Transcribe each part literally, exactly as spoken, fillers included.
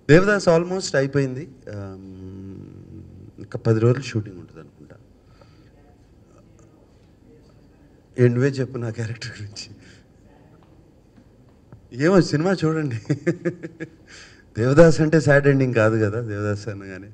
Devdas almost అయిపోయింది. ఇంకా పది రోజులు షూటింగ్ ఉంటుంది అనుకుంటా. నువ్వే చెప్పు నా క్యారెక్టర్ గురించి. ఏమో సినిమా చూడండి. దేవదాస్ అంటే సాడ్ ఎండింగ్ కాదు కదా దేవదాస్ అనగానే.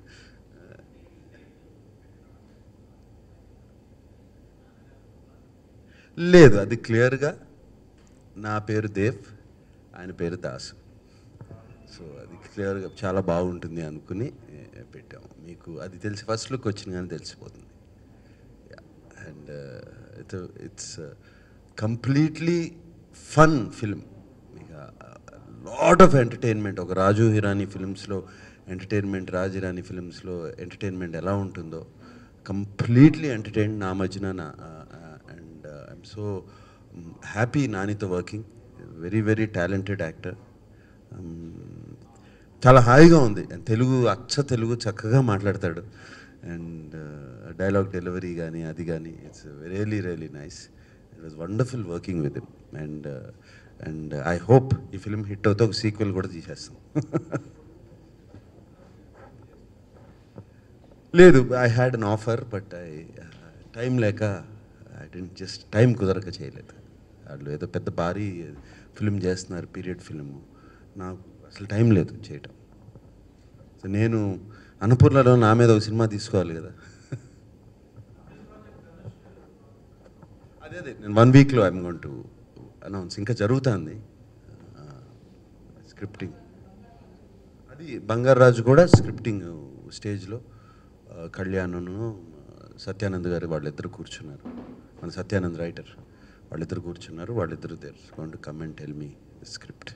లేదు, అది క్లియర్గా నా పేరు దేవ్, ఆయన పేరు దాసు. సో అది క్లియర్గా చాలా బాగుంటుంది అనుకుని పెట్టాము. మీకు అది తెలిసి ఫస్ట్ లుక్ వచ్చిన కానీ తెలిసిపోతుంది. And it's it's completely fun film. ఇక లాట్ ఆఫ్ ఎంటర్టైన్మెంట్. ఒక రాజు హిరానీ ఫిల్మ్స్లో ఎంటర్టైన్మెంట్, రాజు హిరానీ ఫిల్మ్స్లో ఎంటర్టైన్మెంట్ ఎలా ఉంటుందో కంప్లీట్లీ ఎంటర్టైన్ నా మధ్యన. అండ్ ఐఎమ్ సో హ్యాపీ నానితో working. Very very talented actor. చాలా హాయిగా ఉంది. తెలుగు అచ్చ తెలుగు చక్కగా మాట్లాడతాడు. అండ్ డైలాగ్ డెలివరీ కానీ అది కానీ it's really really nice. It was wonderful working with him. And and I hope ఈ ఫిల్మ్ హిట్ అవుతే ఒక సీక్వెల్ కూడా తీసేస్తాం. లేదు, I had an offer but I time లేక ఐ డెంట్ జస్ట్ టైం కుదరక చేయలేదు. వాళ్ళు ఏదో పెద్ద భారీ ఫిల్మ్ చేస్తున్నారు, పీరియడ్ ఫిల్ము. నాకు అసలు టైం లేదు చేయటం. సో నేను అన్నపూర్ణలో నా మీద ఒక సినిమా తీసుకోవాలి కదా. అదే అదే నేను వన్ వీక్లో ఐఎమ్ గోయింగ్ టు అనౌన్స్. ఇంకా జరుగుతుంది స్క్రిప్టింగ్. అది బంగారాజు కూడా స్క్రిప్టింగ్ స్టేజ్లో. కళ్యాణ్ను సత్యానంద్ గారు వాళ్ళిద్దరు కూర్చున్నారు. మన సత్యానంద్ రైటర్ వాళ్ళిద్దరు కూర్చున్నారు. వాళ్ళిద్దరు they're going to come and tell me script.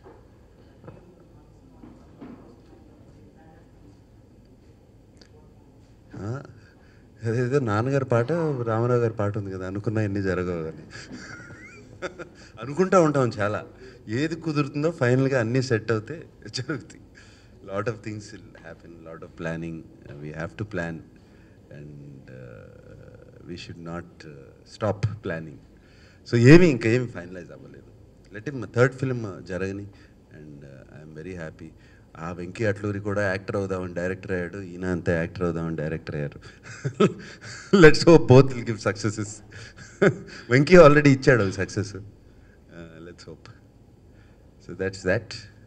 అదేదో నాన్నగారి పాట, రామారావు గారి పాట ఉంది కదా, అనుకున్నా ఎన్ని జరగవు అని. అనుకుంటా ఉంటాం చాలా. ఏది కుదురుతుందో ఫైనల్గా అన్నీ సెట్ అవుతే జరుగుతాయి. Lot of things will happen, lot of planning. We have to plan and we should not stop planning. So ఏమి ఇంకా ఏమి ఫైనలైజ్ అవ్వలేదు. లెట్ హిమ్ థర్డ్ ఫిల్మ్ జరగని. And I'm very happy. ఆ వెంకీ అట్లూరి కూడా యాక్టర్ అవుదామని డైరెక్టర్ అయ్యాడు. ఈయన అంతా యాక్టర్ అవుదామని డైరెక్టర్ అయ్యారు. Let's hope both will give successes. Venky already ఇచ్చాడు success. Let's hope. So that's that.